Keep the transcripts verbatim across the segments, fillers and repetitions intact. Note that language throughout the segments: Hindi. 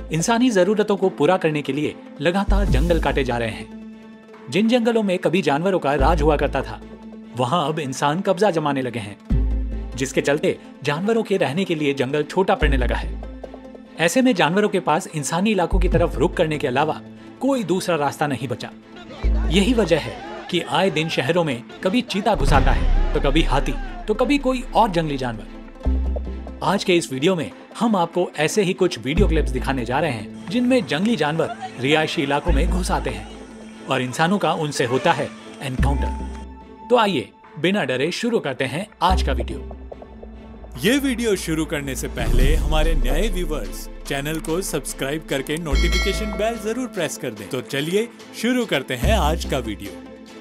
इंसानी जरूरतों को पूरा करने के लिए लगातार जंगल काटे जा रहे हैं। जिन जंगलों में कभी जानवरों का राज हुआ करता था, वहां अब इंसान कब्जा जमाने लगे हैं, जिसके चलते जानवरों के रहने के लिए जंगल छोटा पड़ने लगा है। ऐसे में जानवरों के पास इंसानी इलाकों की तरफ रुख करने के अलावा कोई दूसरा रास्ता नहीं बचा। यही वजह है कि आए दिन शहरों में कभी चीता घुस आता है, तो कभी हाथी, तो कभी कोई और जंगली जानवर। आज के इस वीडियो में हम आपको ऐसे ही कुछ वीडियो क्लिप्स दिखाने जा रहे हैं जिनमें जंगली जानवर रिहायशी इलाकों में घुस आते हैं और इंसानों का उनसे होता है एनकाउंटर। तो आइए बिना डरे शुरू करते हैं आज का वीडियो। ये वीडियो शुरू करने से पहले हमारे नए व्यूवर्स चैनल को सब्सक्राइब करके नोटिफिकेशन बेल जरूर प्रेस कर दें। तो चलिए शुरू करते हैं आज का वीडियो।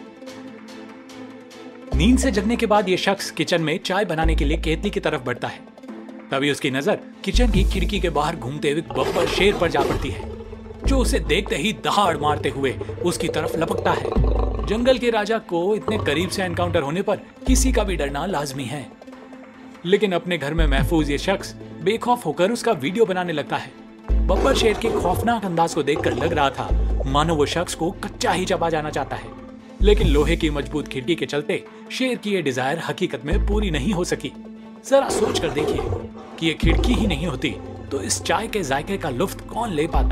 नींद से जगने के बाद ये शख्स किचन में चाय बनाने के लिए केतली की तरफ बढ़ता है। तभी उसकी नजर किचन की खिड़की के बाहर घूमते हुए बब्बर शेर पर जा पड़ती है, जो उसे देखते ही दहाड़ मारते हुए उसकी तरफ लपकता है। जंगल के राजा को इतने करीब से एनकाउंटर होने पर किसी का भी डरना लाजमी है, लेकिन अपने घर में महफूज ये शख्स बेखौफ होकर उसका वीडियो बनाने लगता है। बब्बर शेर के खौफनाक अंदाज को देखकर लग रहा था मानो वो शख्स को कच्चा ही चबा जाना चाहता है, लेकिन लोहे की मजबूत खिड़की के चलते शेर की ये डिजायर हकीकत में पूरी नहीं हो सकी। जरा सोच कर देखिए कि ये खिड़की ही नहीं होती तो इस चाय के जायके का लुफ्त कौन ले पाता।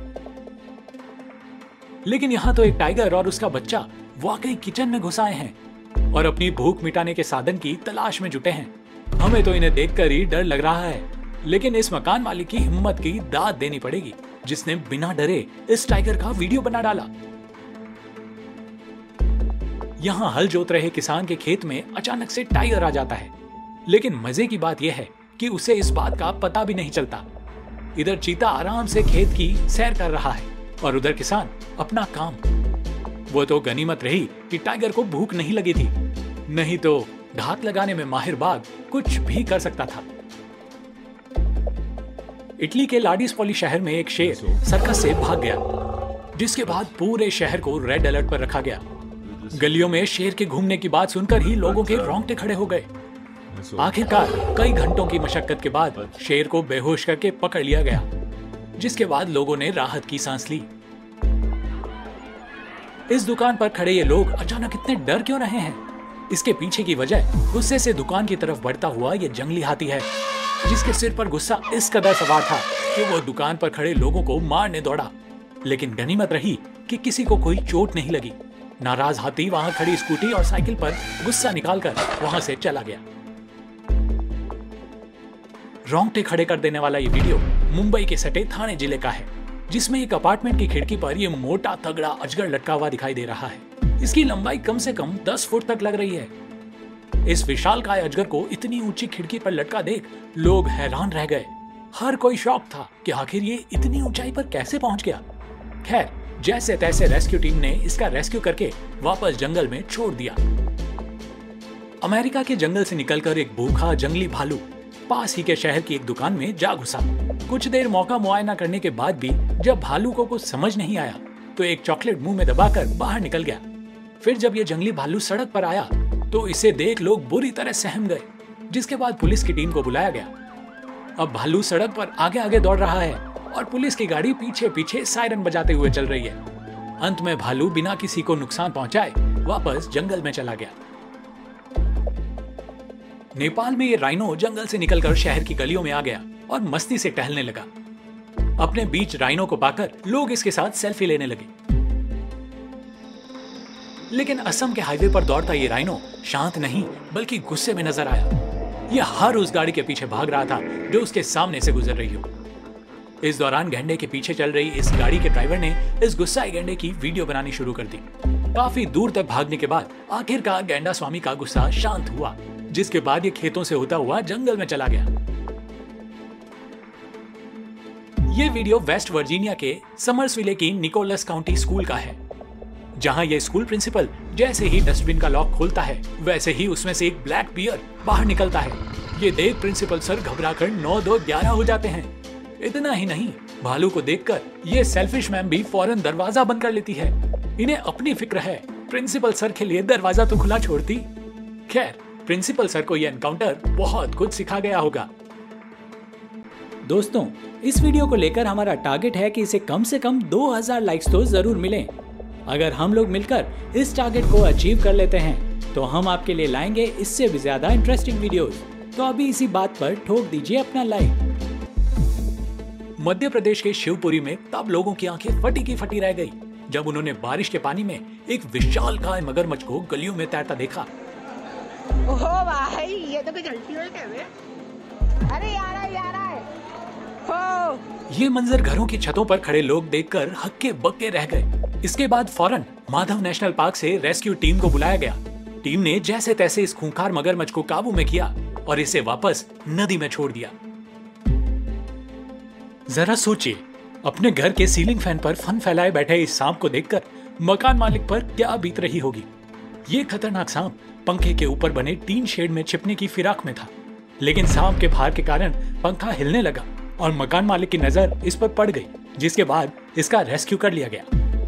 लेकिन यहाँ तो एक टाइगर और उसका बच्चा वाकई किचन में घुस आए हैं और अपनी भूख मिटाने के साधन की तलाश में जुटे हैं। हमें तो इन्हें देखकर ही डर लग रहा है, लेकिन इस मकान मालिक की हिम्मत की दाद देनी पड़ेगी, जिसने बिना डरे इस टाइगर का वीडियो बना डाला। यहाँ हल जोत रहे किसान के खेत में अचानक से टाइगर आ जाता है, लेकिन मजे की बात यह है कि उसे इस बात का पता भी नहीं चलता। इधर चीता आराम से खेत की सैर कर रहा है और उधर किसान अपना काम। वो तो गनीमत रही कि टाइगर को भूख नहीं लगी थी, नहीं तो घात लगाने में माहिर बाघ कुछ भी कर सकता था। इटली के लाडिस्पोली शहर में एक शेर सर्कस से भाग गया, जिसके बाद पूरे शहर को रेड अलर्ट पर रखा गया। गलियों में शेर के घूमने की बात सुनकर ही लोगों के रोंगटे खड़े हो गए। आखिरकार कई घंटों की मशक्कत के बाद शेर को बेहोश करके पकड़ लिया गया, जिसके बाद लोगों ने राहत की सांस ली। इस दुकान पर खड़े ये लोग अचानक इतने डर क्यों रहे हैं? इसके पीछे की वजह गुस्से से दुकान की तरफ बढ़ता हुआ ये जंगली हाथी है, जिसके सिर पर गुस्सा इस कदर सवार था कि वो दुकान पर खड़े लोगों को मारने दौड़ा। लेकिन गनीमत रही कि किसी को कोई चोट नहीं लगी। नाराज हाथी वहां खड़ी स्कूटी और साइकिल पर गुस्सा निकालकर वहां से चला गया। रोंगटे खड़े कर देने वाला ये वीडियो मुंबई के सटे थाने जिले का है, जिसमें एक अपार्टमेंट की खिड़की पर ये मोटा तगड़ा अजगर लटका हुआ दिखाई दे रहा है। इसकी लंबाई कम से कम दस फुट तक लग रही है। इस विशालकाय अजगर को इतनी ऊंची खिड़की पर लटका देख लोग हैरान रह गए। हर कोई शॉक था कि आखिर ये इतनी ऊंचाई पर कैसे पहुंच गया। खैर, जैसे तैसे रेस्क्यू टीम ने इसका रेस्क्यू करके वापस जंगल में छोड़ दिया। अमेरिका के जंगल से निकलकर एक भूखा जंगली भालू पास ही के शहर की एक दुकान में जा घुसा। कुछ देर मौका मुआयना करने के बाद भी जब भालू को कुछ समझ नहीं आया तो एक चॉकलेट मुंह में दबाकर बाहर निकल गया। फिर जब ये जंगली भालू सड़क पर आया तो इसे देख लोग बुरी तरह सहम गए, जिसके बाद पुलिस की टीम को बुलाया गया। अब भालू सड़क पर आगे आगे दौड़ रहा है और पुलिस की गाड़ी पीछे पीछे सायरन बजाते हुए चल रही है। अंत में भालू बिना किसी को नुकसान पहुंचाए वापस जंगल में चला गया। नेपाल में ये राइनो जंगल से निकलकर शहर की गलियों में आ गया और मस्ती से टहलने लगा। अपने बीच राइनो को पाकर लोग इसके साथ सेल्फी लेने लगे। लेकिन असम के हाईवे पर दौड़ता ये राइनो शांत नहीं बल्कि गुस्से में नजर आया। यह हर उस गाड़ी के पीछे भाग रहा था जो उसके सामने से गुजर रही हो। इस दौरान गैंडे के पीछे चल रही इस गाड़ी के ड्राइवर ने इस गुस्साए गैंडे की वीडियो बनानी शुरू कर दी। काफी दूर तक भागने के बाद आखिरकार गैंडा स्वामी का गुस्सा शांत हुआ, जिसके बाद ये खेतों से होता हुआ जंगल में चला गया। ये वीडियो वेस्ट वर्जीनिया के समर्सविले की निकोलस काउंटी स्कूल का है, जहां ये स्कूल प्रिंसिपल जैसे ही डस्टबिन का लॉक खोलता है वैसे ही उसमें से एक ब्लैक बियर बाहर निकलता है। ये देख प्रिंसिपल सर घबराकर नौ दो ग्यारह हो जाते हैं। इतना ही नहीं, भालू को देखकर ये सेल्फिश मैम भी फौरन दरवाजा बंद कर लेती है। इन्हें अपनी फिक्र है, प्रिंसिपल सर के लिए दरवाजा तो खुला छोड़ती। खैर, प्रिंसिपल सर को यह एनकाउंटर बहुत कुछ सिखा गया होगा। दोस्तों, इस वीडियो को लेकर हमारा टारगेट है कि इसे कम से कम दो हज़ार लाइक्स तो जरूर मिलें। अगर हम लोग मिलकर इस टारगेट को अचीव कर लेते हैं तो हम आपके लिए लाएंगे इससे भी ज्यादा इंटरेस्टिंग वीडियोस। तो अभी इसी बात पर ठोक दीजिए अपना लाइक। मध्य प्रदेश के शिवपुरी में तब लोगों की आंखें फटी की फटी रह गई जब उन्होंने बारिश के पानी में एक विशालकाय मगरमच्छ को गलियों में तैरता देखा। ओह भाई, ये तो कुछ गलती हुई क्या? अरे यार है, यार है। हो। ये मंजर घरों की छतों पर खड़े लोग देखकर हक्के बक्के रह गए। इसके बाद फौरन माधव नेशनल पार्क से रेस्क्यू टीम को बुलाया गया। टीम ने जैसे तैसे इस खूंखार मगरमच्छ को काबू में किया और इसे वापस नदी में छोड़ दिया। जरा सोचिए, अपने घर के सीलिंग फैन पर फन फैलाए बैठे इस सांप को देखकर मकान मालिक पर क्या बीत रही होगी। ये खतरनाक सांप पंखे के ऊपर बने टीन शेड में छिपने की फिराक में था, लेकिन सांप के भार के कारण पंखा हिलने लगा और मकान मालिक की नजर इस पर पड़ गई, जिसके बाद इसका रेस्क्यू कर लिया गया।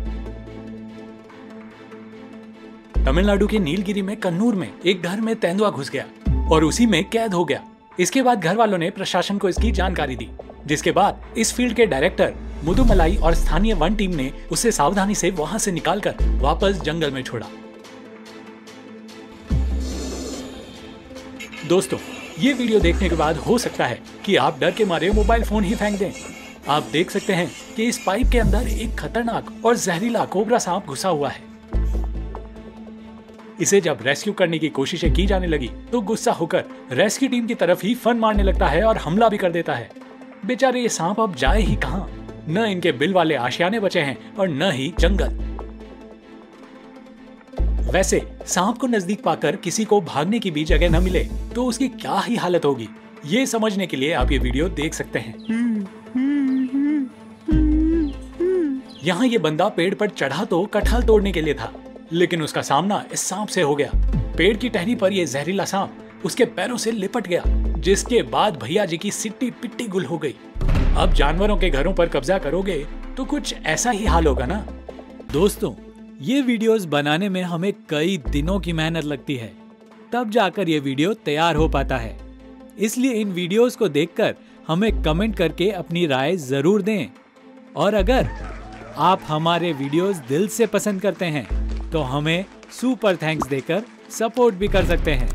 तमिलनाडु के नीलगिरी में कन्नूर में एक घर में तेंदुआ घुस गया और उसी में कैद हो गया। इसके बाद घर वालों ने प्रशासन को इसकी जानकारी दी, जिसके बाद इस फील्ड के डायरेक्टर मुदुमलाई और स्थानीय वन टीम ने उसे सावधानी से वहां से निकालकर वापस जंगल में छोड़ा। दोस्तों, ये वीडियो देखने के बाद हो सकता है कि आप डर के मारे मोबाइल फोन ही फेंक दें। आप देख सकते हैं कि इस पाइप के अंदर एक खतरनाक और जहरीला कोबरा सांप घुसा हुआ है। इसे जब रेस्क्यू करने की कोशिशें की जाने लगी तो गुस्सा होकर रेस्क्यू टीम की तरफ ही फन मारने लगता है और हमला भी कर देता है। बेचारे ये सांप अब जाए ही कहां? न इनके बिल वाले आशियाने बचे हैं और न ही जंगल। वैसे सांप को नजदीक पाकर किसी को भागने की भी जगह न मिले तो उसकी क्या ही हालत होगी, ये समझने के लिए आप ये वीडियो देख सकते हैं। यहाँ ये बंदा पेड़ पर चढ़ा तो कटहल तोड़ने के लिए था, लेकिन उसका सामना इस सांप से हो गया। पेड़ की टहनी पर यह जहरीला सांप उसके पैरों से लिपट गया, जिसके बाद भैया जी की सिट्टी पिट्टी गुल हो गई। अब जानवरों के घरों पर कब्जा करोगे तो कुछ ऐसा ही हाल होगा ना। दोस्तों, ये वीडियोस बनाने में हमें कई दिनों की मेहनत लगती है, तब जाकर ये वीडियो तैयार हो पाता है। इसलिए इन वीडियोस को देखकर हमें कमेंट करके अपनी राय जरूर दें। और अगर आप हमारे वीडियोस दिल से पसंद करते हैं तो हमें सुपर थैंक्स देकर सपोर्ट भी कर सकते हैं।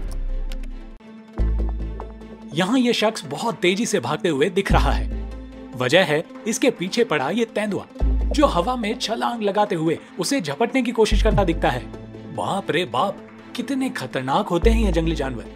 यहाँ ये शख्स बहुत तेजी से भागते हुए दिख रहा है। वजह है इसके पीछे पड़ा ये तेंदुआ, जो हवा में छलांग लगाते हुए उसे झपटने की कोशिश करता दिखता है। बाप रे बाप, कितने खतरनाक होते हैं ये जंगली जानवर।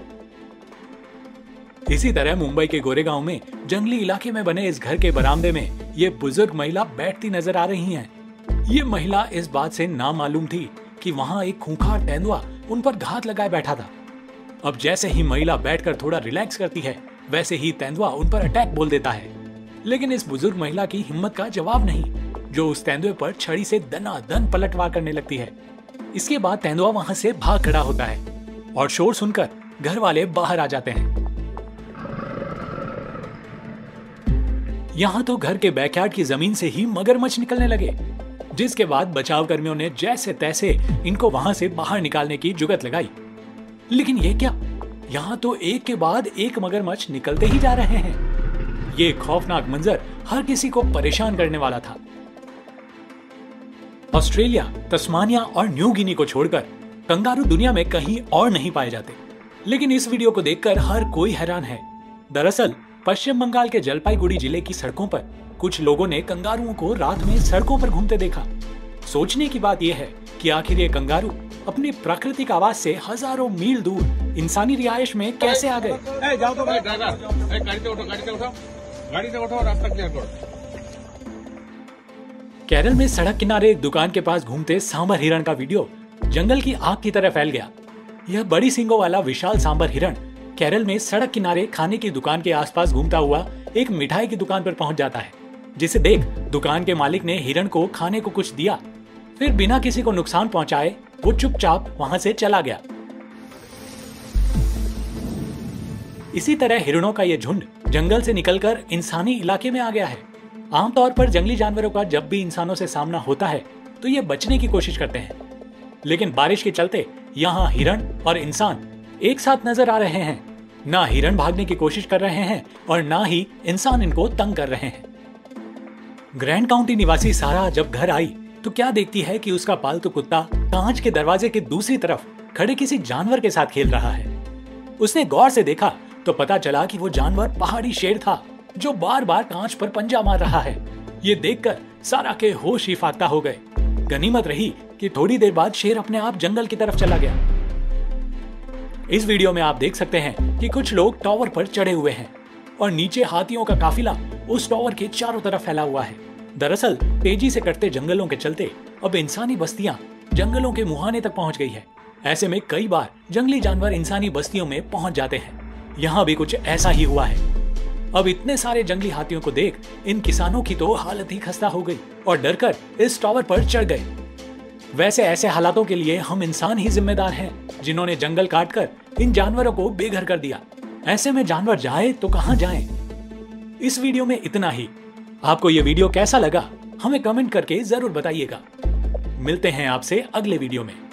इसी तरह मुंबई के गोरेगांव में जंगली इलाके में बने इस घर के बरामदे में ये बुजुर्ग महिला बैठती नजर आ रही हैं। ये महिला इस बात से ना मालूम थी कि वहां एक खूंखार तेंदुआ उन पर घात लगाए बैठा था। अब जैसे ही महिला बैठकर थोड़ा रिलैक्स करती है, वैसे ही तेंदुआ उन पर अटैक बोल देता है। लेकिन इस बुजुर्ग महिला की हिम्मत का जवाब नहीं, जो उस तेंदुए पर छड़ी से दनादन पलटवार करने लगती है। इसके बाद तेंदुआ वहां से भाग खड़ा होता है और शोर सुनकर घर वाले बाहर आ जाते हैं। यहाँ तो घर के बैकयार्ड की जमीन से ही मगरमच्छ निकलने लगे, जिसके बाद बचाव कर्मियों ने जैसे तैसे इनको वहां से बाहर निकालने की जुगत लगाई। लेकिन ये क्या, यहाँ तो एक के बाद एक मगरमच्छ निकलते ही जा रहे हैं। ये खौफनाक मंजर हर किसी को परेशान करने वाला था। ऑस्ट्रेलिया, तस्मानिया और न्यू गिनी को छोड़कर कंगारू दुनिया में कहीं और नहीं पाए जाते, लेकिन इस वीडियो को देखकर हर कोई हैरान है। दरअसल पश्चिम बंगाल के जलपाईगुड़ी जिले की सड़कों पर कुछ लोगों ने कंगारुओं को रात में सड़कों पर घूमते देखा। सोचने की बात यह है कि आखिर ये कंगारू अपनी प्राकृतिक आवाज से हजारों मील दूर इंसानी रिहायश में कैसे आ गए। केरल में सड़क किनारे एक दुकान के पास घूमते सांबर हिरण का वीडियो जंगल की आग की तरह फैल गया। यह बड़ी सींगों वाला विशाल सांबर हिरण केरल में सड़क किनारे खाने की दुकान के आसपास घूमता हुआ एक मिठाई की दुकान पर पहुंच जाता है, जिसे देख दुकान के मालिक ने हिरण को खाने को कुछ दिया, फिर बिना किसी को नुकसान पहुंचाए वो चुपचाप वहां से चला गया। इसी तरह हिरणों का यह झुंड जंगल से निकलकर इंसानी इलाके में आ गया है। आमतौर पर जंगली जानवरों का जब भी इंसानों से सामना होता है तो ये बचने की कोशिश करते हैं, लेकिन बारिश के चलते यहाँ हिरण और इंसान एक साथ नजर आ रहे हैं। ना हिरण भागने की कोशिश कर रहे हैं और ना ही इंसान इनको तंग कर रहे हैं। ग्रैंड काउंटी निवासी सारा जब घर आई तो क्या देखती है कि उसका पालतू कुत्ता कांच के दरवाजे के दूसरी तरफ खड़े किसी जानवर के साथ खेल रहा है। उसने गौर से देखा तो पता चला कि वो जानवर पहाड़ी शेर था जो बार बार कांच पर पंजा मार रहा है। ये देखकर सारा के होश ही फाख्ता हो गए। गनीमत रही कि थोड़ी देर बाद शेर अपने आप जंगल की तरफ चला गया। इस वीडियो में आप देख सकते हैं कि कुछ लोग टावर पर चढ़े हुए हैं और नीचे हाथियों का काफिला उस टावर के चारों तरफ फैला हुआ है। दरअसल तेजी से कटते जंगलों के चलते अब इंसानी बस्तियां जंगलों के मुहाने तक पहुंच गई है। ऐसे में कई बार जंगली जानवर इंसानी बस्तियों में पहुंच जाते हैं। यहाँ भी कुछ ऐसा ही हुआ है। अब इतने सारे जंगली हाथियों को देख इन किसानों की तो हालत ही खस्ता हो गई और डरकर इस टावर पर चढ़ गए। वैसे ऐसे हालातों के लिए हम इंसान ही जिम्मेदार हैं, जिन्होंने जंगल काटकर इन जानवरों को बेघर कर दिया। ऐसे में जानवर जाए तो कहां जाएं? इस वीडियो में इतना ही। आपको ये वीडियो कैसा लगा हमें कमेंट करके जरूर बताइएगा। मिलते हैं आपसे अगले वीडियो में।